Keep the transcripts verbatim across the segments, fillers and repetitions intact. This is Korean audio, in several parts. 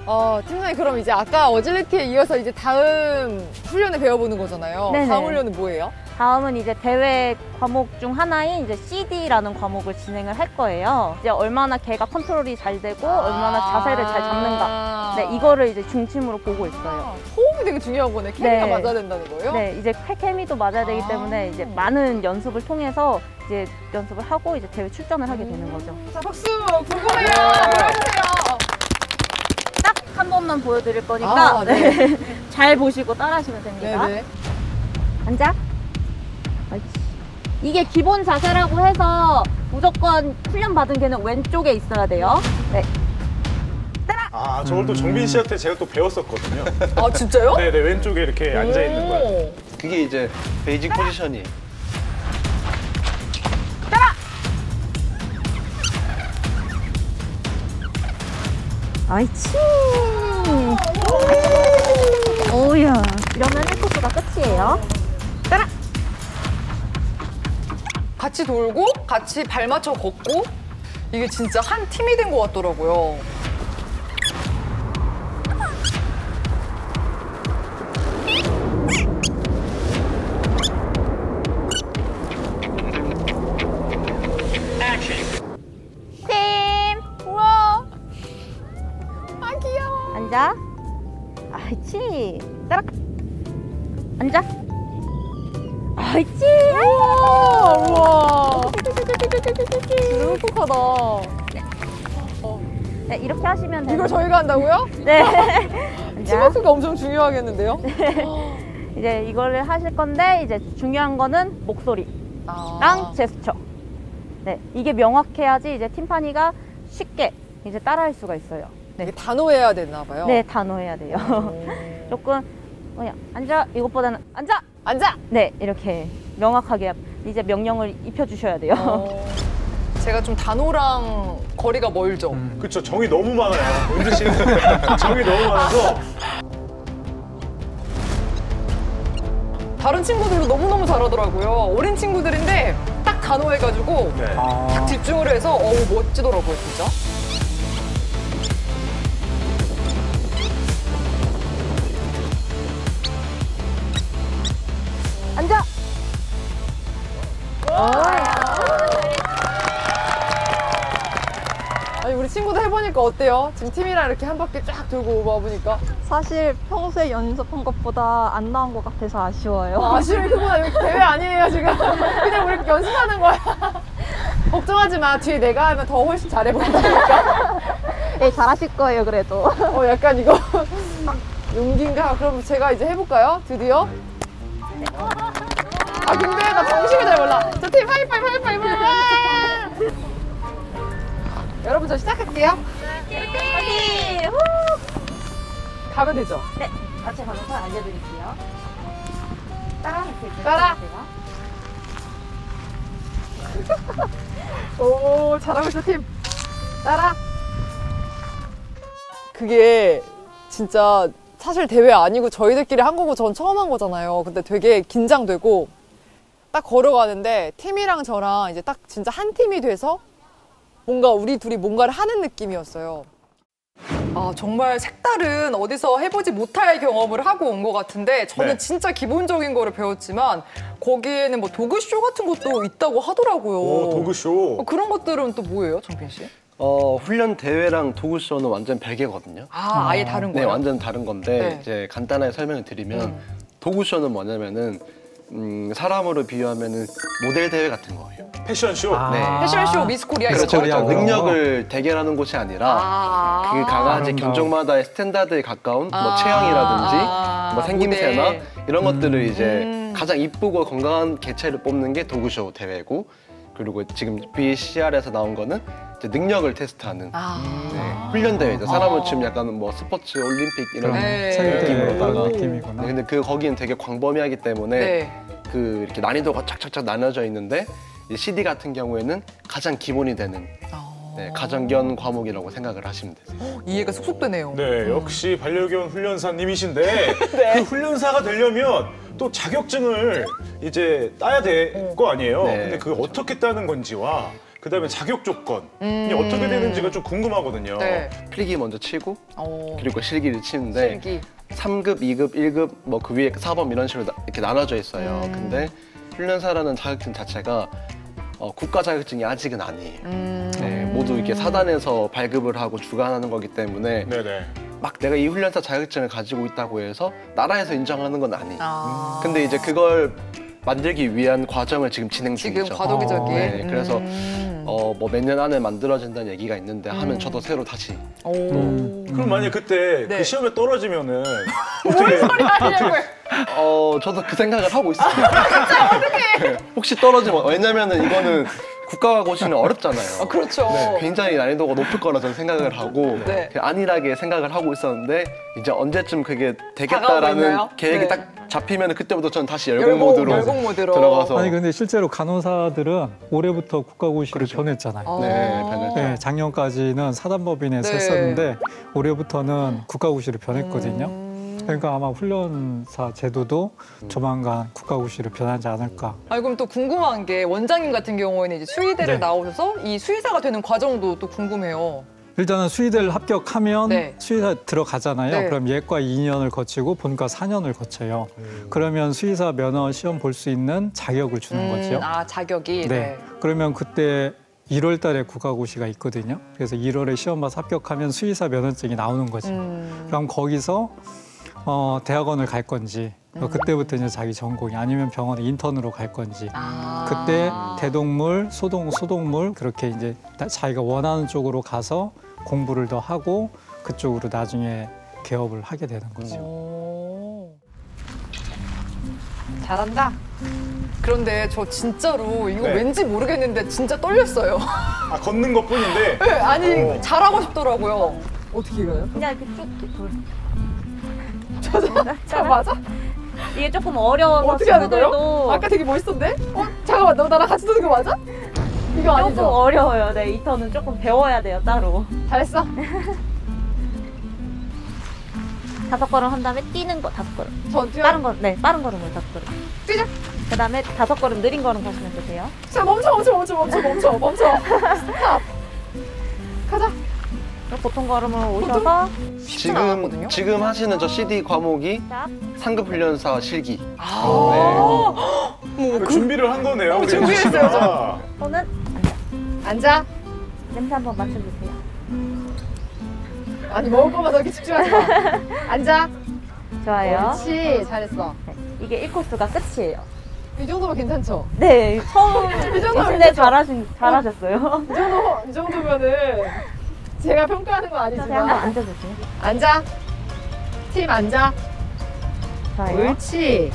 어, 팀장님 그럼 이제 아까 어질리티에 이어서 이제 다음 훈련을 배워보는 거잖아요. 네네. 다음 훈련은 뭐예요? 다음은 이제 대회 과목 중 하나인 이제 씨디라는 과목을 진행을 할 거예요. 이제 얼마나 걔가 컨트롤이 잘 되고 아 얼마나 자세를 잘 잡는가. 네, 이거를 이제 중심으로 보고 있어요. 아, 호흡이 되게 중요한 거네. 케미가 네. 맞아야 된다는 거예요? 네, 이제 케미도 맞아야 되기 아. 때문에 이제 많은 연습을 통해서 이제 연습을 하고 이제 대회 출전을 하게 되는 거죠. 자, 박수! 궁금해요! 보여주세요! 딱 한 번만 보여드릴 거니까 아, 네. 네. 잘 보시고 따라하시면 됩니다. 네네. 앉아. 옳지. 이게 기본 자세라고 해서 무조건 훈련 받은 걔는 왼쪽에 있어야 돼요. 네. 따라. 아, 저걸 또 정빈 씨한테 제가 또 배웠었거든요. 아, 진짜요? 네네, 왼쪽에 이렇게 앉아있는 거야. 오. 그게 이제 베이직 포지션이. 아이치. 오야. 이러면 일 코스가 끝이에요. 따라. 같이 돌고, 같이 발 맞춰 걷고, 이게 진짜 한 팀이 된 것 같더라고요. 팀. 우와! 아, 귀여워. 앉아. 아이치. 따라. 앉아. 아이치. 우와! 우와! 진짜 똑똑하다. 네, 이렇게 하시면 돼요. 이걸 저희가 한다고요? 네. 앉아. 팀워크가 엄청 중요하겠는데요? 이제 이거를 하실 건데 이제 중요한 거는 목소리랑 아. 제스처. 네, 이게 명확해야지 이제 팀파니가 쉽게 이제 따라할 수가 있어요. 이게 네, 단호해야 되나 봐요. 네 단호해야 돼요. 오. 조금 그냥 앉아 이것보다는 앉아. 앉아! 네, 이렇게 명확하게 이제 명령을 입혀주셔야 돼요. 어, 제가 좀 단호랑 거리가 멀죠. 그쵸, 정이 너무 많아요. 은지 씨는 정이 너무 많아서. 다른 친구들도 너무너무 잘하더라고요. 어린 친구들인데 딱 단호해가지고 네. 딱 집중을 해서 어우 멋지더라고요, 진짜. 앉아. 아니 우리 친구들 해보니까 어때요? 지금 팀이랑 이렇게 한 바퀴 쫙 돌고 와보니까 사실 평소에 연습한 것보다 안 나온 것 같아서 아쉬워요. 어, 아쉬울 그보다 여기 대회 아니에요 지금. 그냥 우리 연습하는 거야. 걱정하지 마. 뒤에 내가 하면 더 훨씬 잘해본다니까. 네, 잘하실 거예요, 그래도. 어 약간 이거 용기인가? 그럼 제가 이제 해볼까요? 드디어? 아 근데 나 정식을 잘 몰라. 저 팀 하이파이브 하이파이브. 여러분 저 시작할게요. 파이팅! 가면 되죠? 네, 같이 가면서 알려드릴게요. 따라 이렇게 따라. 해주세요. 오 잘하고 있어 팀. 따라. 그게 진짜 사실 대회 아니고 저희들끼리 한 거고 전 처음 한 거잖아요. 근데 되게 긴장되고 딱 걸어가는데 팀이랑 저랑 이제 딱 진짜 한 팀이 돼서 뭔가 우리 둘이 뭔가를 하는 느낌이었어요. 아 정말 색다른 어디서 해보지 못할 경험을 하고 온 것 같은데 저는 네. 진짜 기본적인 거를 배웠지만 거기에는 뭐 도구쇼 같은 것도 있다고 하더라고요. 오, 도구쇼. 어, 그런 것들은 또 뭐예요, 정빈 씨? 어, 훈련 대회랑 도구쇼는 완전 별개거든요. 아, 아예 다른 네, 거예요? 완전 다른 건데 네. 이제 간단하게 설명을 드리면 음. 도구쇼는 뭐냐면은 음, 사람으로 비유하면은 모델 대회 같은 거예요. 패션쇼. 네. 패션쇼 미스 코리아 이런 그렇죠. 거? 그냥 능력을 대결하는 곳이 아니라 아 그 강아지 아름다워. 견종마다의 스탠다드에 가까운 뭐 아. 체형이라든지 아, 뭐 생김새나 모델. 이런 것들을 이제 음. 가장 이쁘고 건강한 개체를 뽑는 게 도구쇼 대회고, 그리고 지금 비씨알에서 나온 거는 이제 능력을 테스트하는 아. 네, 훈련 대회죠. 사람을 아. 치면 약간 뭐 스포츠 올림픽 이런 네. 체육대회로 다른 오. 느낌이구나. 네, 근데 그 거기는 되게 광범위하기 때문에 네. 그 이렇게 난이도가 착착착 나눠져 있는데 이 씨디 같은 경우에는 가장 기본이 되는 아. 네, 가정견 과목이라고 생각을 하시면 되세요. 이해가 쏙쏙 되네요. 네, 역시 반려견 훈련사님이신데 네. 그 훈련사가 되려면 또 자격증을 이제 따야 될 거 아니에요. 네, 근데 그게 그렇죠. 어떻게 따는 건지와 그다음에 자격 조건이 음. 어떻게 되는지가 좀 궁금하거든요. 네. 필기 먼저 치고 어. 그리고 실기를 치는데 실기. 삼 급, 이 급, 일 급 뭐 그 위에 사범 이런 식으로 나- 이렇게 나눠져 있어요. 음. 근데 훈련사라는 자격증 자체가 어, 국가 자격증이 아직은 아니에요. 음. 네, 모두 이렇게 사단에서 발급을 하고 주관하는 거기 때문에 네네. 막 내가 이 훈련사 자격증을 가지고 있다고 해서 나라에서 인정하는 건 아니에요. 아. 근데 이제 그걸 만들기 위한 과정을 지금 진행 지금 중이죠. 과도기적인. 네, 그래서 음. 어, 뭐 몇 년 안에 만들어진다는 얘기가 있는데 음. 하면 저도 새로 다시 오. 그럼 만약 그때 네. 그 시험에 떨어지면은 뭔 소리 하려고요? 어 저도 그 생각을 하고 있어요. 진짜 어떡해? 혹시 떨어지면 왜냐면은 이거는 국가가 고시는 어렵잖아요. 아, 그렇죠. 네, 굉장히 난이도가 높을 거라 저는 생각을 하고 네. 그냥 안일하게 생각을 하고 있었는데 이제 언제쯤 그게 다가오고 되겠다라는 있나요? 계획이 네. 딱 잡히면 그때부터 저는 다시 열공, 열공, 모드로 열공 모드로. 들어가서 아니 근데 실제로 간호사들은 올해부터 국가고시를 그렇죠. 변했잖아요. 아. 네, 변했죠. 네, 작년까지는 사단법인에서 네. 했었는데 올해부터는 국가고시를 변했거든요. 음. 그러니까 아마 훈련사 제도도 조만간 국가고시를 변하지 않을까. 아니 그럼 또 궁금한 게 원장님 같은 경우에는 이제 수의대를 네. 나오셔서 이 수의사가 되는 과정도 또 궁금해요. 일단은 수의대를 합격하면 네. 수의사 들어가잖아요. 네. 그럼 예과 이 년을 거치고 본과 사 년을 거쳐요. 그러면 수의사 면허 시험 볼 수 있는 자격을 주는 거죠. 아 자격이. 네. 그러면 그때 일월 달에 국가고시가 있거든요. 그래서 일월에 시험 봐서 합격하면 수의사 면허증이 나오는 거죠. 음. 그럼 거기서 어, 대학원을 갈 건지 음. 그때부터 이제 자기 전공이 아니면 병원에 인턴으로 갈 건지 아. 그때 대동물, 소동, 소동물 그렇게 이제 다- 자기가 원하는 쪽으로 가서 공부를 더 하고 그쪽으로 나중에 개업을 하게 되는 거죠. 오. 잘한다. 그런데 저 진짜로 이거 네. 왠지 모르겠는데 진짜 떨렸어요. 아 걷는 것 뿐인데 네, 아니 어. 잘하고 싶더라고요. 어떻게 가요? 그냥 이렇게 쭉 이렇게 돌. 자 맞아? 이게 조금 어려워서 어떻게 하는 거예요? 친구들도 아까 되게 멋있던데? 어 잠깐만 너 나랑 같이 도는 거 맞아? 이거 조금 아니죠? 어려워요. 네, 이 턴은 조금 배워야 돼요, 따로. 잘했어. 다섯 걸음 한 다음에 뛰는 거 다섯 걸음. 전 뛰어. 빠른 걸, 네, 빠른 걸음을 다섯 걸음. 뛰자. 그 다음에 다섯 걸음 느린 걸음 가시면 되세요. 자 멈춰 멈춰 멈춰 멈춰 멈춰 멈춰. 스탑. 가자. 그리고 보통 걸음을 오셔서 쉽진 않았거든요. 지금 지금 하시는 저 씨디 과목이 자, 상급 훈련사 실기. 아. 뭐 준비를 한 거네요. 우리 준비했어요, 은지 씨가. 저. 손은 앉아. 냄새 한번 맡아주세요. 아니 먹을 거마다 이렇게 집중하지 마. 앉아. 좋아요. 그렇지. 잘했어. 네, 이게 일 코스가 끝이에요. 이 정도면 괜찮죠? 네, 처음 이 정도면 근데 괜찮죠? 잘하신 잘하셨어요. 이 정도 이 정도면은 제가 평가하는 건 자세 한번 아니지만 앉아주세요. 앉아. 팀 앉아. 좋아요. 옳지.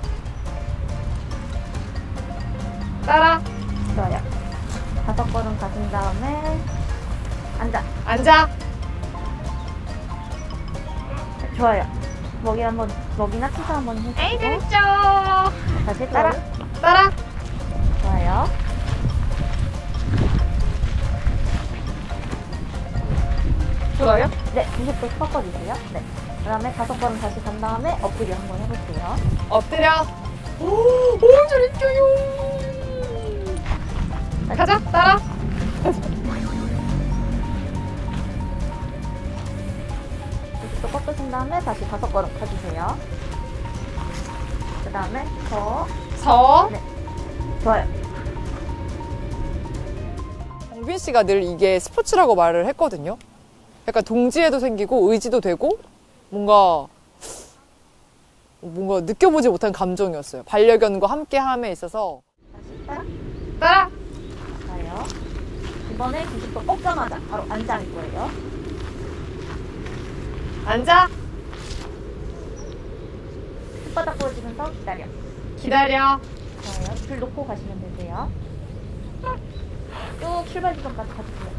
따라. 좋아요. 다섯 걸음 가신 다음에 앉아. 앉아. 좋아요. 먹이 한번 먹이나 치사 한번 해주고. 에이 그랬죠. 다시 따라. 따라. 좋아요. 좋아요. 네, 이십 도 꺾어주세요. 네. 그다음에 다섯 걸음 다시 간 다음에 엎드려 한번 해볼게요. 엎드려. 오, 오 잘했어요. 가자. 따라. 이십 도 꺾으신 다음에 다시 다섯 걸음 가주세요. 그다음에 더. 서. 네. 좋아요. 정빈 씨가 늘 이게 스포츠라고 말을 했거든요. 약간 동지애도 생기고 의지도 되고 뭔가 뭔가 느껴보지 못한 감정이었어요. 반려견과 함께함에 있어서. 다시 따라. 따라. 좋아요. 이번에 구십 도 꺾자마자 바로 앉아 할 거예요. 앉아. 혓바닥 부러지면서 기다려. 기다려. 좋아요. 줄 놓고 가시면 되세요. 쭉 출발 지점까지 가주세요.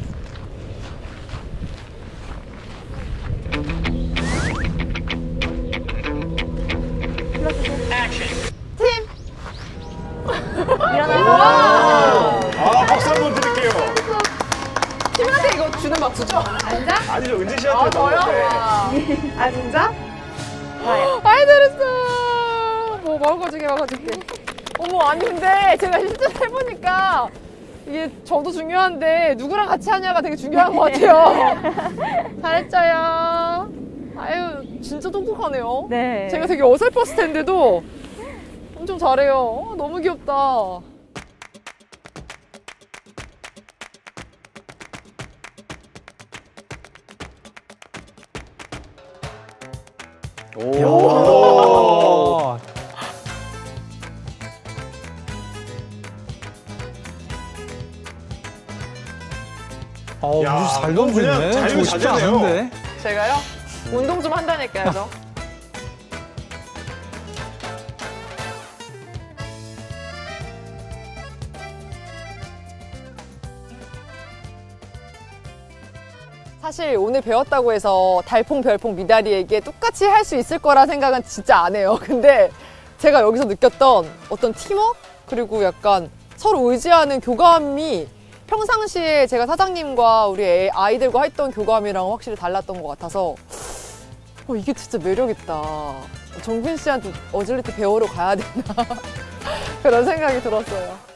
불러주세요. 팀. 일어나서. 아 박수 한번 드릴게요. 팀한테 이거 주는 박수죠? 앉아. 아니죠 은지 아 씨한테 저요? 나오는데. 와. 앉아. 좋아요. 아이 잘했어. 뭐 먹을 거 중에 먹어줄게. 어머 아니 근데 제가 실제로 해보니까 이게 저도 중요한데 누구랑 같이 하냐가 되게 중요한 것 같아요. 잘했어요. 아유, 진짜 똑똑하네요. 네. 제가 되게 어설펐을 텐데도 엄청 잘해요. 어, 너무 귀엽다. 오. 어, 야, 무지 잘 그건 그냥 던지네. 저거 쉽지 자유자재네요. 않은데. 제가요? 운동 좀 한다니까요, 저. 사실 오늘 배웠다고 해서 달퐁, 별퐁, 미다리에게 똑같이 할 수 있을 거라 생각은 진짜 안 해요. 근데 제가 여기서 느꼈던 어떤 팀워크? 그리고 약간 서로 의지하는 교감이 평상시에 제가 사장님과 우리 애, 아이들과 했던 교감이랑 확실히 달랐던 것 같아서 어, 이게 진짜 매력있다. 정빈 씨한테 어질리티 배우러 가야 되나 그런 생각이 들었어요.